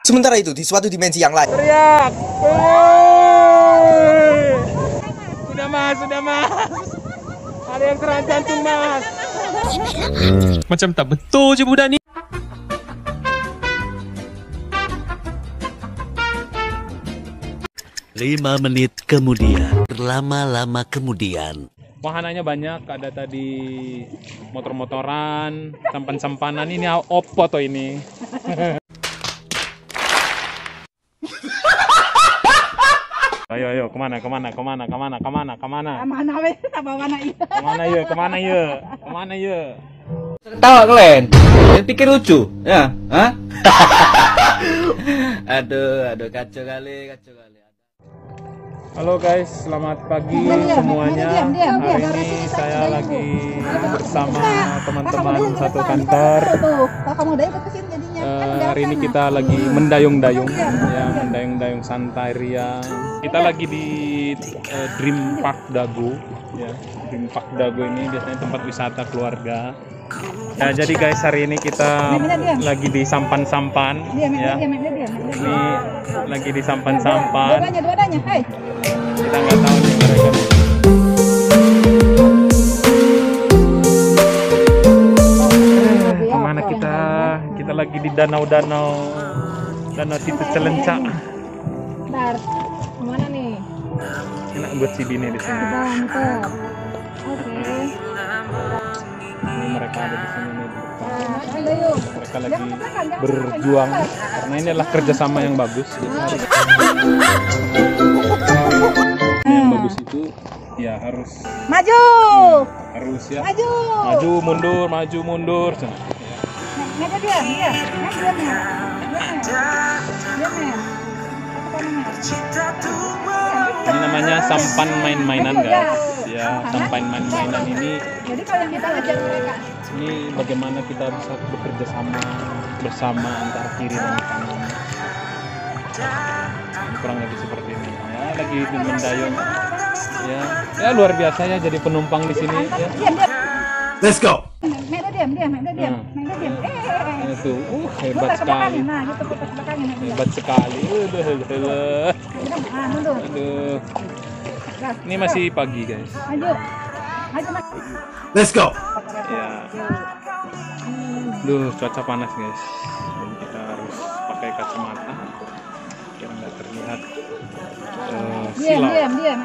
Sementara itu, di suatu dimensi yang lain. Teriak! Sudah mas, sudah mas. Ada yang serangan jantung mas. Macam tak betul je budak ni. Lima menit kemudian, lama-lama kemudian. Wahananya banyak, ada tadi motor-motoran, sampan-sampanan. Ini opo toh ini? Ayo, kemana? Kemana weh? Kemana Kemana? Ketawa kalian? Kalian pikir lucu? Ya? Hah? aduh, kacau kali. Halo guys, selamat pagi semuanya. Hari ini saya lagi bersama teman-teman satu kantor. Hari ini kita lagi mendayung-dayung, ya mendayung-dayung santai riang. Kita lagi di Dream Park Dago, ya. Dream Park Dago ini biasanya tempat wisata keluarga. Ya, jadi guys, hari ini kita lagi di sampan-sampan, ya. Ini lagi di sampan-sampan. Kita nggak tahu nih mereka. Kemana kita? Kita lagi di danau Titus Celencak. Bentar, kemana nih? Enak buat si Bini di sini. Mantap. Oke. Ini mereka ada di sini nih. Mereka lagi berjuang karena ini adalah kerjasama yang bagus. Yang bagus itu ya harus maju, ya maju mundur. Ini namanya sampan main-mainan guys, ya sampan main-mainan ini. Jadi kalau kita ajar mereka ini bagaimana kita bisa bekerja sama bersama antara kiri dan kanan. Ini kurang lebih seperti ini. Ya, lagi mendayung. Ya luar biasa ya jadi penumpang di sini. Ya. Let's go. Diam. Itu, hebat sekali. Hebat sekali. Aduh. Ini masih pagi guys. Maju. Let's go. Ya. Duh, cuaca panas guys. Jadi kita harus pakai kacamata biar nggak terlihat silau. Diam.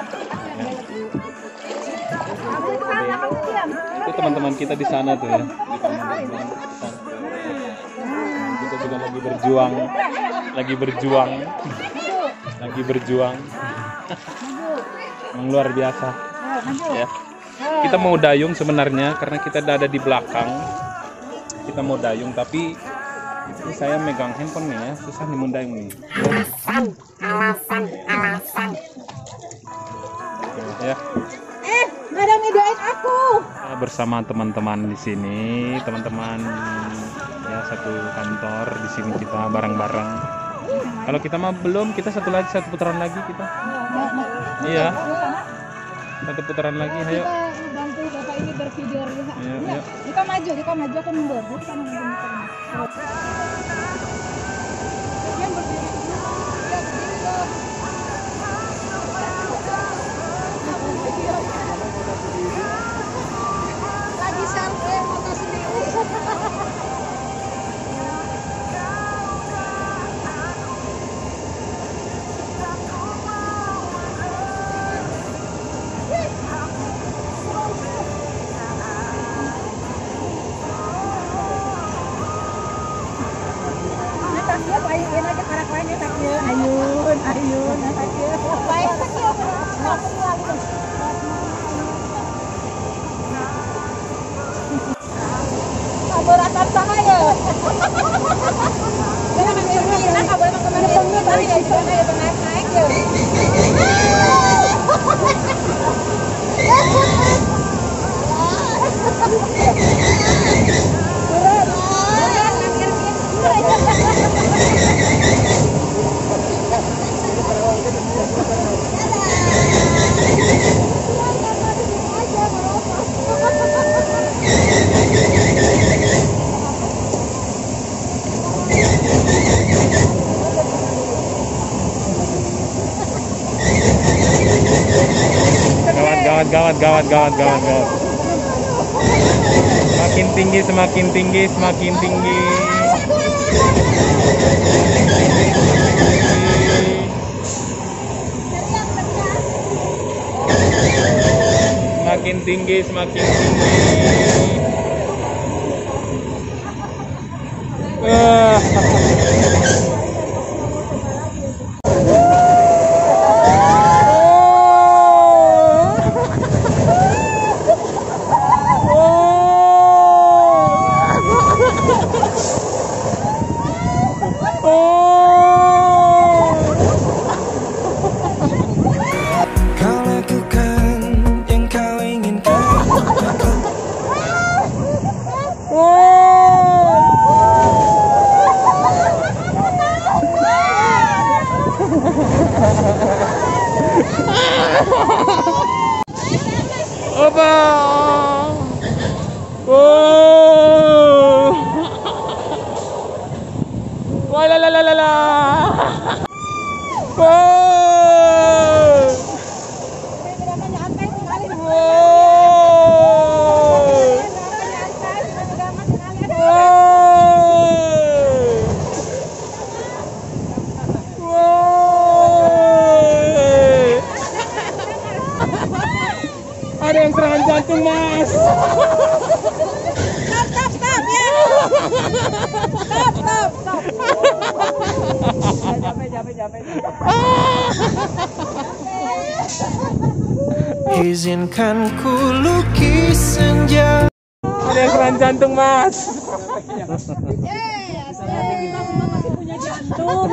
Itu teman-teman kita di sana tuh ya. Kita juga lagi berjuang. Emang luar biasa. Ya. Kita mau dayung sebenarnya karena kita ada di belakang. Kita mau dayung tapi ini saya megang handphone nih ya, susah nih mendayung nih. Alasan. Ya. Nggak ada ngedoain aku. Saya bersama teman-teman di sini, teman-teman ya satu kantor di sini kita bareng-bareng. Kalau kita mah belum, kita satu putaran lagi kita. Iya. Satu putaran lagi, ayo. Kita bantu bapak ini bervideo lihat. Iya. Kita maju aku mundur. Lagi sampai foto sendiri. Ayun aja karakternya sakit. Ayun sakit. Baik sakit. Kaburatan saya. Jangan mengira kabur kemana ya itu naik ya. Yeah. gawat. Semakin tinggi, semakin tinggi, semakin tinggi. Semakin tinggi, semakin tinggi. Opa! Oh! Wala la la la la! Oh! Ada yang serangan jantung, Mas. Stop ya. Stop. Capek. Izinkan ku lukis senja. Ada yang serangan jantung, Mas. Ternyata kita semua masih punya jantung.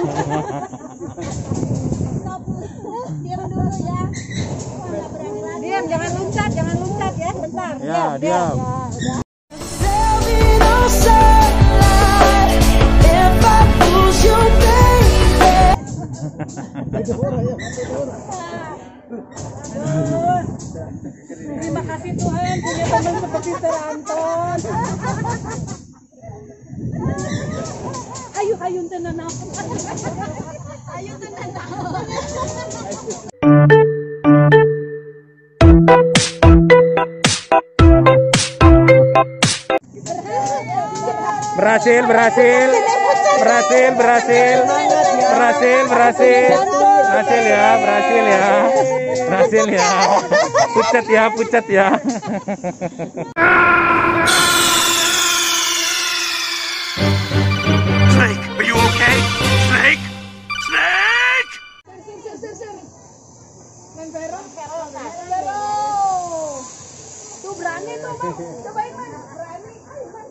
Diam dulu ya. Diam, jangan loncat ya, bentar. Ya, diam. Terima kasih Tuhan punya teman seperti Sir Anton. Ayo tenan aku. Ayo tenan aku. Berhasil ya. Pucat ya. Snake, are you okay? Snake? Tuh berani tuh, Bang. Cobain, Bang. Berani. Ayo, Bang.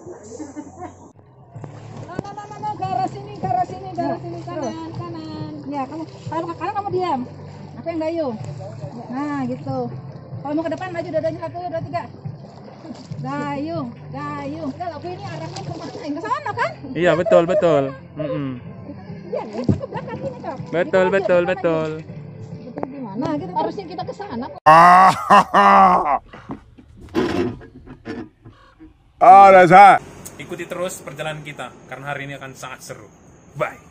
No, ke arah sini, kanan. Ya, kamu diam. Aku yang dayung. Nah, gitu. Kalau mau ke depan maju dadanya 1, 2, 3. Dayung. Kalau aku ini arahnya kemana? Ke sana kan? Iya, betul. Iya, aku belakang ini, Kak. Betul. Gimana? Gitu harusnya kita ke sana. Ikuti terus perjalanan kita karena hari ini akan sangat seru. Bye.